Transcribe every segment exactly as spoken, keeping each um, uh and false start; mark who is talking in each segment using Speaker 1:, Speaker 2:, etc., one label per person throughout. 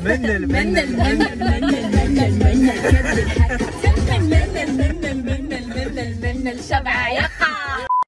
Speaker 1: منل منل منل منل منل شبع يقع.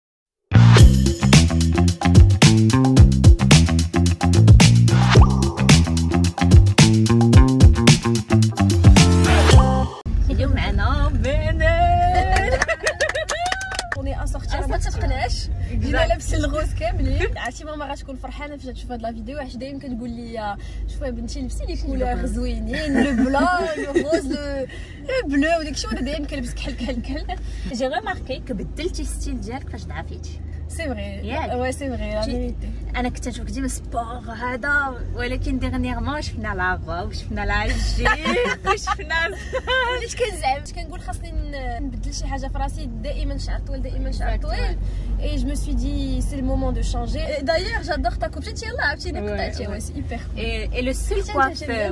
Speaker 1: اليوم معنا منل.
Speaker 2: اوني اسورتي ما تتقناش، جينا لابسين الغوز كاملين. عرفتي ماما غتكون فرحانه فاش تشوف هاد لا فيديو، حيت دايما كتقول لي شوفي بنتي لبسي لي كولور زوينين، لو بلا لو روز لو بلو وداكشي، وانا دايما كنلبس كحل كحل كحل.
Speaker 1: جي ريماركي كبدلتي ستيل ديالك فاش ضعفيتي.
Speaker 2: سي فري وي سي فري لا فيريتي.
Speaker 1: انا كنت نشوفك ديما سبور هذا، ولكن ديغنيغمون شفنا لاغوا وشفنا لاجي وشفنا
Speaker 2: وليت كنزعم كنقول خاصني نبدل شي حاجه في راسي. دائما شعر طويل دائما شعر طويل اي جو مي سوي دي سي لو مومون دو شانجي. دايوغ جادور تا كوبشيت. يلاه عرفتيني قطعتي وي سي ايبر
Speaker 1: اي لو سول كوافور.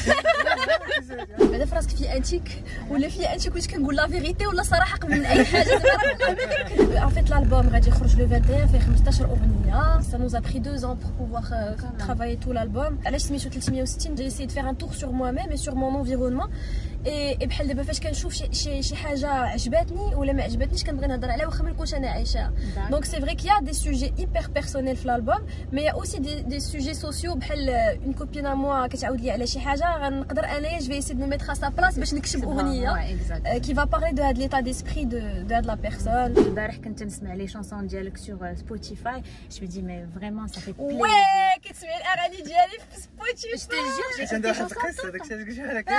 Speaker 2: بعدا في راسك في انتيك ولا في انتيك واش كنقول لا فيريتي ولا صراحه قبل من اي حاجه. ان فيت الالبوم غادي يخرج لو واحد وعشرين فيه خمسطاش اغنيه. Ça nous a pris deux ans pour pouvoir euh, travailler tout l'album. علاش سميتو ثلاثمية وستين؟ j'ai essayé de faire un tour sur moi-même et sur mon environnement. et بحال دابا فاش كنشوف شي شي شي حاجه عجباتني ولا ما عجبتنيش كنبغي نهضر عليها واخا ما نكونش انا عايشاها. دونك سي فري كيا دي سوجي hyper personnels في الالبوم، مي يا اوسي دي دي سوجي سوسيو. بحال اون كوبين ا موا كتعاود لي على شي حاجه غنقدر انايا جو في اسي دو ميتر ا سا بلاص باش نكتب اغنيه كي فا بارلي دو هاد ليتا ديسبري دو دو هاد لا بيرسون.
Speaker 1: البارح كنت نسمع لي شانسون ديالك سور سبوتيفاي، جو دي مي فريمون سا في بليزير.
Speaker 2: وي كتسمعي الاغاني ديالي في سبوتيفاي.
Speaker 1: جو تي جور
Speaker 3: عندها واحد القصه داكشي اللي قلتي لك.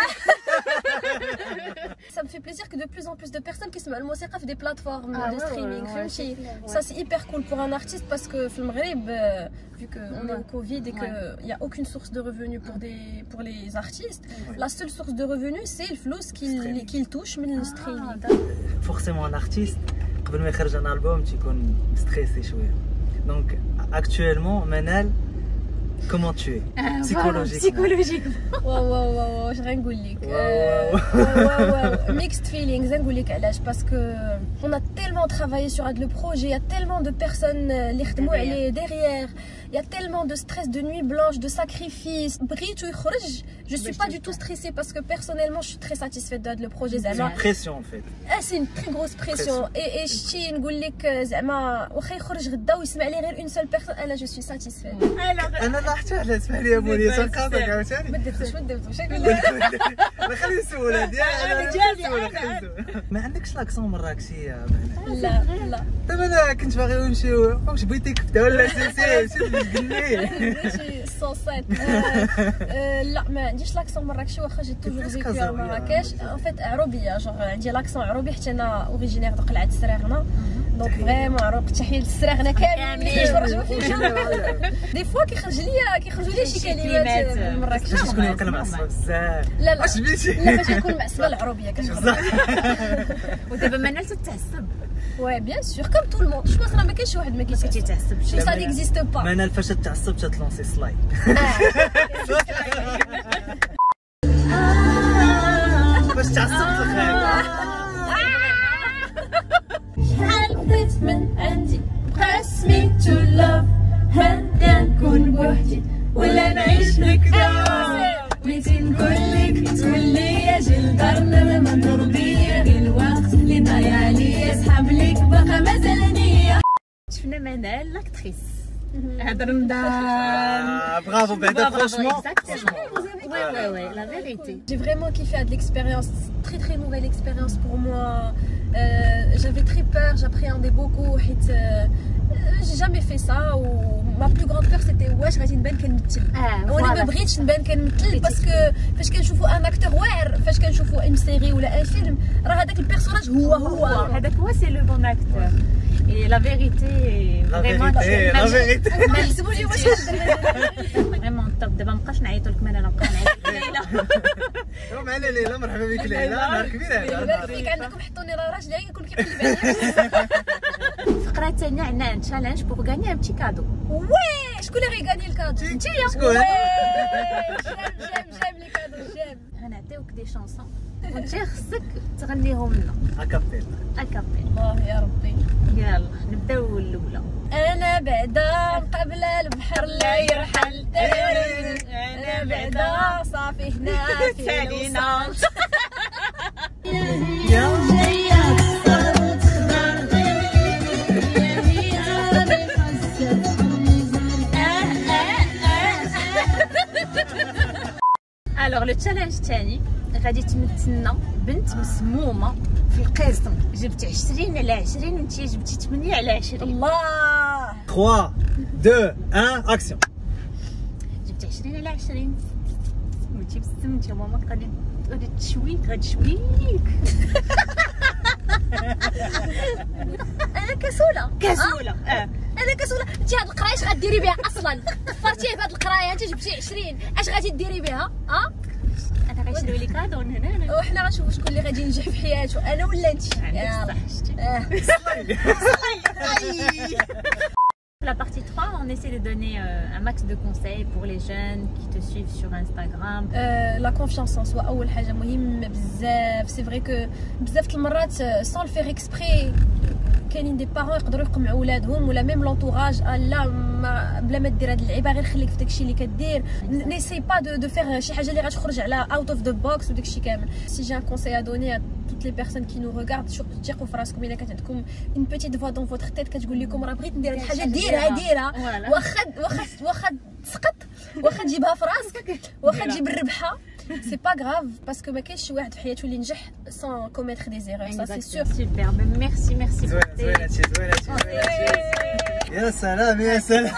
Speaker 2: Ça me fait plaisir que de plus en plus de personnes qui se mettent الموسيقى في des plateformes ah, de ouais, streaming. Ouais, ouais, ouais. Ça c'est hyper cool pour un artiste parce que في المغرب vu que on est au Covid et que il y a aucune source de revenus pour des pour les artistes, ouais. La seule source de revenus c'est le flou qu'il qu'il touche من le streaming.
Speaker 3: Forcément un artiste قبل ما يخرج un album تيكون ستريسي شويه. Donc actuellement Manal, comment tu es psychologiquement?
Speaker 1: Psychologiquement.
Speaker 2: واو واو واو واش غنقول لك؟ واو واو ميكست فيلينغز. نقول لك علاش؟ باسكو on a tellement travaillé sur هذا لو بروجي، il y a tellement de personnes اللي خدموا عليه derrière, il y a tellement de stress, de nuits blanches, de sacrifices. بغيتو يخرج، je suis pas du tout stressée parce que personnellement je suis très satisfaite de هذا لو بروجي. زعما
Speaker 3: c'est une pression en fait.
Speaker 2: اه سي une très grosse pression. et شتي نقول لك زعما واخا يخرج غدا ويسمع لي غير une seule personne انا je suis satisfaite.
Speaker 3: انا لا حتى على اسمح لي يا مولي سنقاطعك عاوتاني.
Speaker 2: ما درتوش ما درتوش
Speaker 3: ما خلي نسولها ديالي. ما عندكش لاكسون مراكشي يا بنات؟
Speaker 2: لا لا
Speaker 3: دابا انا كنت باغي نمشيو، واش بغيتي كفته ولا سيسي شي قلي
Speaker 2: شي صوصات. لا ما عنديش لاكسون مراكشي واخا جيت توجور فيكو في مراكش. ان فيت عروبيه، جونغ عندي لاكسون عروبي حتى انا اوريجينير دو قلعه السراغنه. دونك فريمون عروق. تحيه للسراغنه كاملين اللي كيتفرجوا فيا. دي فوا كيخرج لي كيخرجوا لي شي كلمات مراكشيه
Speaker 3: شكون يقول معصبه بزاف.
Speaker 2: لا لا
Speaker 3: واش بيتي
Speaker 2: لا فاش نكون معصبه العروبيه كتخرج.
Speaker 1: ودابا منال تتعصب.
Speaker 2: وي بيان سور كوم تو الموند. جو بونس راه ما كاينش واحد ما
Speaker 1: كيتعصب شي.
Speaker 2: سا نيكزيست با.
Speaker 3: منال فاش تتعصب تتلونسي سلايد. فاش تعصب تخاف.
Speaker 2: شحال بغيت من عندي بقى سميتو لاف، هدا نكون بوحدي ولا نعيش هكدا. بغيتي نقولك تقولي اجي لدارنا ما نرضي غير الوقت اللي ضايع عليا صحاب ليك باقا مازالني.
Speaker 1: شفنا منال لاكتريس هاد رمضان.
Speaker 3: برافو بعدا فرانشمون.
Speaker 1: Oui, oui, oui, la vérité.
Speaker 2: J'ai vraiment kiffé de l'expérience, très très nouvelle expérience pour moi. Euh, J'avais très peur, j'appréhendais beaucoup. Euh, j'ai jamais fait ça. Ou ma plus grande peur c'était واش غادي نبان كنمثل. وانا ما بغيتش نبان كنمثل باسكو فاش كنشوفوا ان اكتور واعر، فاش كنشوفوا ان سيري ولا ان فيلم راه هذاك البيرسوناج هو هو
Speaker 1: هذاك هو سي لو بون اكتور. Et la vérité,
Speaker 3: vraiment, la vérité.
Speaker 2: نحسبوا لي واش
Speaker 1: فريمون طب. دابا مابقاش نعيطوا لك، انا نبقى نعيط ليلى.
Speaker 3: معنا ليلى، مرحبا بك ليلى. نهار كبير هذا.
Speaker 2: فيك عندكم حطوني راه راجلي يكون كيقلب عليا.
Speaker 1: فقره ثانيه عندنا تشالنج بوغ غاني ان بتي كادو.
Speaker 2: وي شكون اللي غيغاني الكادو؟
Speaker 1: انتيا.
Speaker 3: شكون؟
Speaker 2: جيم جيم جيم لي كادو جيم.
Speaker 1: غنعطيوك دي شانسون وانت خصك تغنيهم لنا
Speaker 3: اكابيل.
Speaker 1: اكابيل.
Speaker 2: الله يا ربي.
Speaker 1: يلا نبداو الاولى.
Speaker 2: انا بعدا قبل البحر لا يرحل، انا بعدا صافي في هنا في
Speaker 1: سالينا الوغ لو تشالنج الثاني غادي تمثلنا بنت مسمومه في القسم. جبتي عشرين على عشرين وانت جبتي ثمانية على عشرين.
Speaker 2: الله.
Speaker 3: ثلاثة اثنين واحد اكسيون.
Speaker 1: جبتي عشرين على عشرين وانت بسمتي ماما غادي غادي تشويك غادي تشويك.
Speaker 2: انا كسوله
Speaker 1: كسوله. اه
Speaker 2: انا كسوله. انت هاد القرايه اش غديري بها اصلا؟ كفرتيه بهاد القرايه. انت جبتي عشرين اش غادي ديري بها؟ ها
Speaker 1: انا غنشريو لك كادو من هنا
Speaker 2: وحنا غنشوفوا شكون اللي غادي ينجح في حياته، انا ولا انت.
Speaker 1: يلا La partie trois, on essaie de donner euh, un max de conseils pour les jeunes qui te suivent sur Instagram.
Speaker 2: Euh, la confiance en soi اول حاجه مهمه بزاف. سي فري كو بزاف المرات سون الفيغ اكسبري كاينين دي بارون يقدروا يقمعوا ولادهم ولا ميم لونطوراج. لا ما بلا ما دير هاد اللعيبه غير خليك في داكشي اللي كدير. نيسي با دو دو فيغ شي حاجه اللي غتخرج على اوت اوف ذا بوكس وداكشي كامل. سي جي ان كونساي ا دوني ا toutes les personnes qui nous regardent تيقوا في راسكم الا كانت عندكم une petite voix dans votre tête كتقول لكم راه بغيت ندير هاد الحاجه ديرها ديرها. واخا واخا واخا تسقط واخا تجيبها في راسك واخا تجيب الربحه سي با غراف باسكو ما كاينش شي واحد في حياته اللي نجح سون كوميتر دي زيرور. سا سي سور.
Speaker 1: سوبر ميرسي ميرسي.
Speaker 3: زوينه زوينه زوينه. يا سلام يا سلام.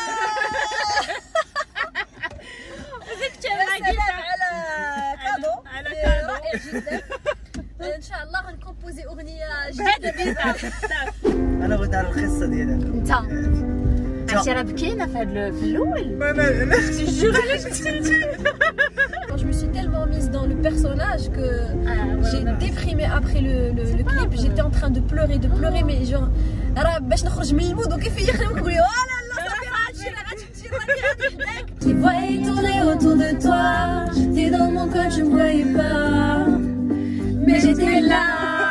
Speaker 2: على كادو على كادو رائع جدا. ان شاء الله غنكومبوزي اغنيه جديده.
Speaker 3: انا بغيت نعرف القصه ديالها.
Speaker 1: انت عرفتي راه بكينا في هذا في الاول.
Speaker 3: انا انا
Speaker 1: جو علاش قلتي.
Speaker 2: Je me suis tellement mise dans le personnage que ah, ouais, j'ai ouais. déprimé après le, le, le clip. J'étais en train de pleurer, de pleurer, mais genre, باش نخرج من المود وكيف يخدم نقول اه لا لا صافي غاتمشي غاتمشي غادي حداك. Je voyais tourner autour de toi, j'étais dans mon coin, je me voyais pas, mais j'étais là.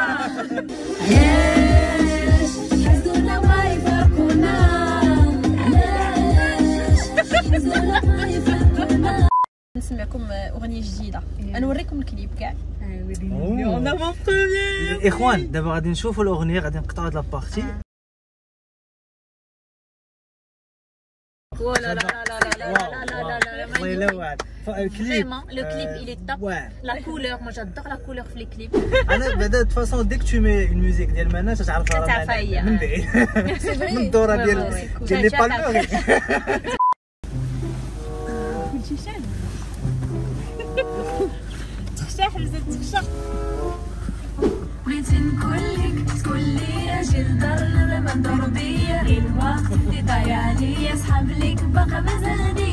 Speaker 2: Yes, حسنا ما يفرقونا. Yes, حسنا ما يفرقونا. نسمعكم اغنيه جديده نوريكم الكليب كاع.
Speaker 1: اون افون بروميير.
Speaker 3: الاخوان دابا غادي نشوفوا الاغنيه غادي نقطعوا هاد لابارتي.
Speaker 1: Oh là là là là là là là là là.
Speaker 3: الله يلوع الكليب.
Speaker 1: Vraiment, le clip il est top. La couleur, moi j'adore la couleur في les clips.
Speaker 3: انا بعدا de toute façon dès que tu mets une musique ديال منى تعرفها راه من بعيد. من الدوره ديال ديال لي بالموري.
Speaker 1: كلشي شاد. تخشى حلزة تخشى.
Speaker 4: بغيتي نقولك تقولي اجي لدارنا ما ندور بيا غير الوقت اللي ضايع عليا صحاب ليك باقا مازال